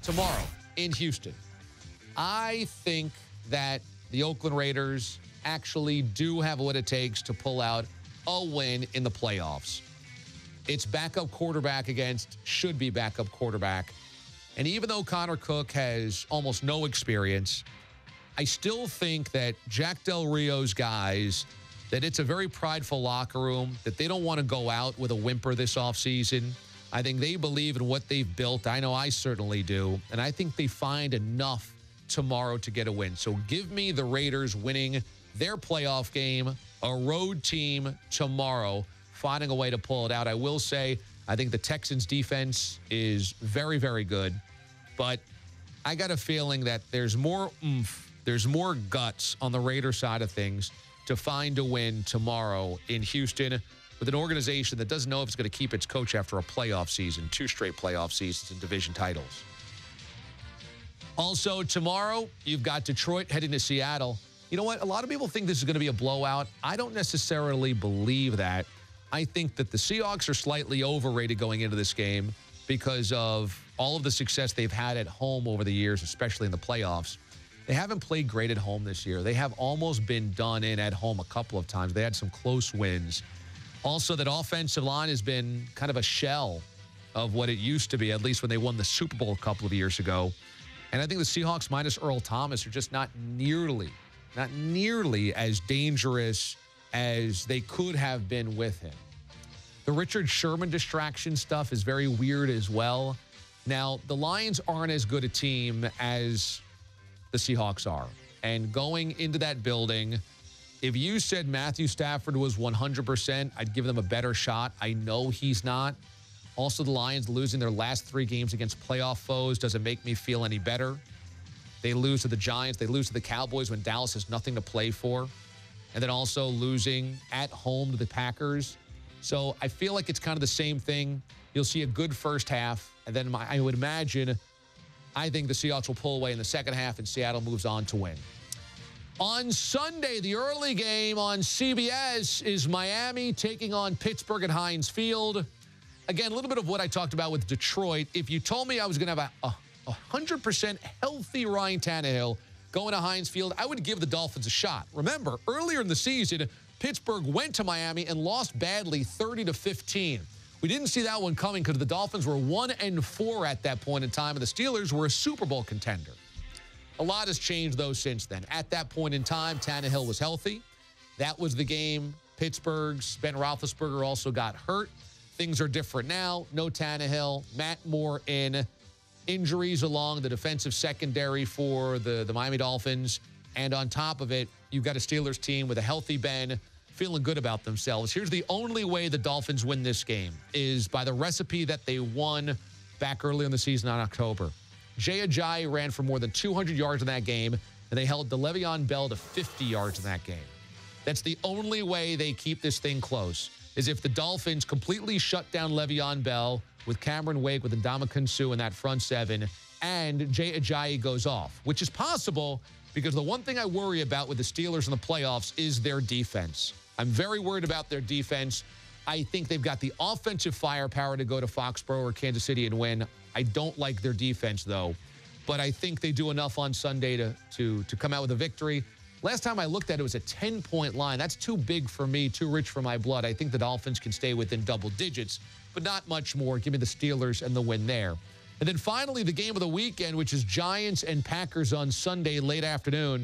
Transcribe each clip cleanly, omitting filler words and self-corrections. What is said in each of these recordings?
tomorrow in Houston. I think that the Oakland Raiders actually do have what it takes to pull out a win in the playoffs. It's backup quarterback against should-be backup quarterback. And even though Connor Cook has almost no experience, I still think that Jack Del Rio's guys, that it's a very prideful locker room, that they don't want to go out with a whimper this offseason. I think they believe in what they've built. I know I certainly do. And I think they find enough tomorrow to get a win. So give me the Raiders winning their playoff game, a road team tomorrow, finding a way to pull it out. I will say, I think the Texans' defense is very, very good. But I got a feeling that there's more oomph, there's more guts on the Raider side of things to find a win tomorrow in Houston with an organization that doesn't know if it's going to keep its coach after a playoff season, 2 straight playoff seasons and division titles. Also, tomorrow, you've got Detroit heading to Seattle. You know what? A lot of people think this is going to be a blowout. I don't necessarily believe that. I think that the Seahawks are slightly overrated going into this game because of all of the success they've had at home over the years, especially in the playoffs. They haven't played great at home this year. They have almost been done in at home a couple of times. They had some close wins. Also, that offensive line has been kind of a shell of what it used to be, at least when they won the Super Bowl a couple of years ago. And I think the Seahawks minus Earl Thomas are just not nearly as dangerous as they could have been with him. The Richard Sherman distraction stuff is very weird as well. Now, the Lions aren't as good a team as the Seahawks are. And going into that building, if you said Matthew Stafford was 100%, I'd give them a better shot. I know he's not. Also, the Lions losing their last 3 games against playoff foes doesn't make me feel any better. They lose to the Giants. They lose to the Cowboys when Dallas has nothing to play for. And then also losing at home to the Packers. So I feel like it's kind of the same thing. You'll see a good first half. And then I would imagine, I think the Seahawks will pull away in the second half and Seattle moves on to win. On Sunday, the early game on CBS is Miami taking on Pittsburgh at Heinz Field. Again, a little bit of what I talked about with Detroit. If you told me I was going to have a 100% healthy Ryan Tannehill going to Heinz Field, I would give the Dolphins a shot. Remember, earlier in the season, Pittsburgh went to Miami and lost badly 30-15. We didn't see that one coming because the Dolphins were 1-4 at that point in time, and the Steelers were a Super Bowl contender. A lot has changed, though, since then. At that point in time, Tannehill was healthy. That was the game. Pittsburgh's Ben Roethlisberger also got hurt. Things are different now. No Tannehill. Matt Moore in. Injuries along the defensive secondary for the Miami Dolphins. And on top of it, you've got a Steelers team with a healthy Ben feeling good about themselves. Here's the only way the Dolphins win this game is by the recipe that they won back early in the season in October. Jay Ajayi ran for more than 200 yards in that game, and they held Le'Veon Bell to 50 yards in that game. That's the only way they keep this thing close, is if the Dolphins completely shut down Le'Veon Bell with Cameron Wake, with Ndamukong Suh in that front seven, and Jay Ajayi goes off, which is possible because the one thing I worry about with the Steelers in the playoffs is their defense. I'm very worried about their defense. I think they've got the offensive firepower to go to Foxborough or Kansas City and win. I don't like their defense, though. But I think they do enough on Sunday to come out with a victory. Last time I looked at it, it was a 10-point line. That's too big for me, too rich for my blood. I think the Dolphins can stay within double digits, but not much more. Give me the Steelers and the win there. And then finally, the game of the weekend, which is Giants and Packers on Sunday late afternoon.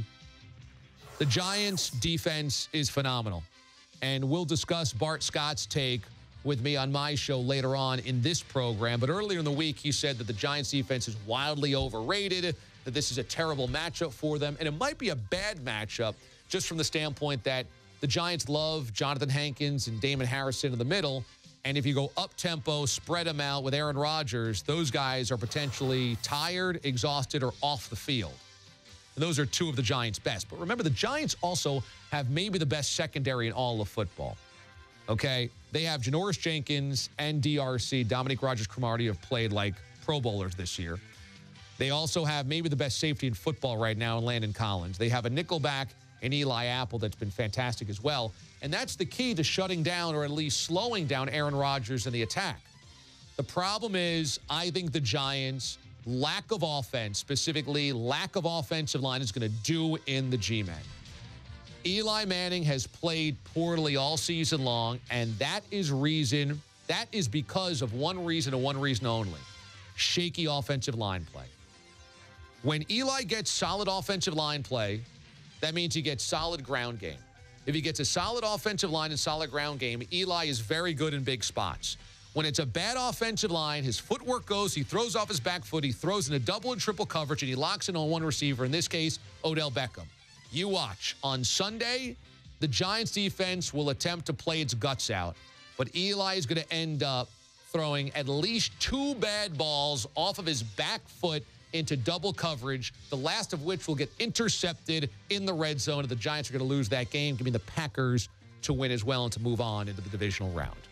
The Giants' defense is phenomenal. And we'll discuss Bart Scott's take with me on my show later on in this program. But earlier in the week, he said that the Giants' defense is wildly overrated, that this is a terrible matchup for them. And it might be a bad matchup just from the standpoint that the Giants love Jonathan Hankins and Damon Harrison in the middle. And if you go up-tempo, spread them out with Aaron Rodgers, those guys are potentially tired, exhausted, or off the field. And those are two of the Giants' best. But remember, the Giants also have maybe the best secondary in all of football. Okay? They have Janoris Jenkins and DRC, Dominique Rodgers-Cromartie, have played like Pro Bowlers this year. They also have maybe the best safety in football right now in Landon Collins. They have a nickelback in Eli Apple that's been fantastic as well. And that's the key to shutting down or at least slowing down Aaron Rodgers in the attack. The problem is, I think the Giants lack of offense, specifically lack of offensive line, is going to do in the G-Men. Eli Manning has played poorly all season long, and that is because of one reason and one reason only: shaky offensive line play. When Eli gets solid offensive line play, that means he gets solid ground game. If he gets a solid offensive line and solid ground game, Eli is very good in big spots. When it's a bad offensive line, his footwork goes, he throws off his back foot, he throws in a double and triple coverage, and he locks in on one receiver, in this case, Odell Beckham. You watch. On Sunday, the Giants defense will attempt to play its guts out, but Eli is going to end up throwing at least 2 bad balls off of his back foot into double coverage, the last of which will get intercepted in the red zone, and the Giants are going to lose that game. Give me the Packers to win as well and to move on into the divisional round.